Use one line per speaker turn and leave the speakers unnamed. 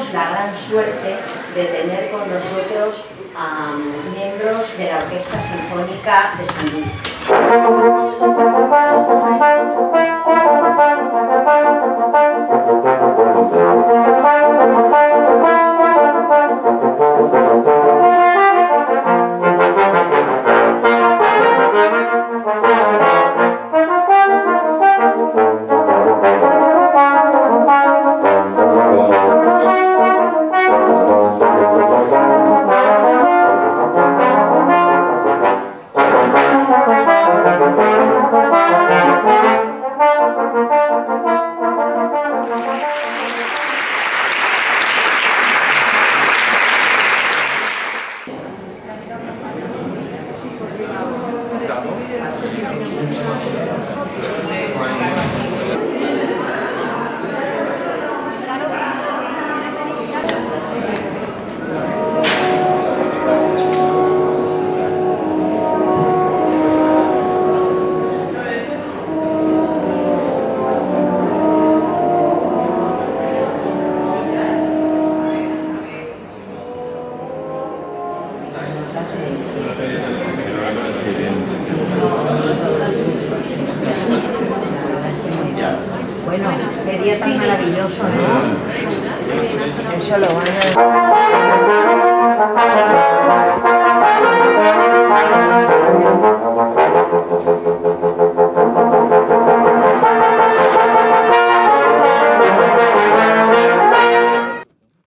tenemos la gran suerte de tener con nosotros a miembros de la Orquesta Sinfónica de San Luis. Bueno, qué día tan maravilloso, ¿no? Eso lo van a...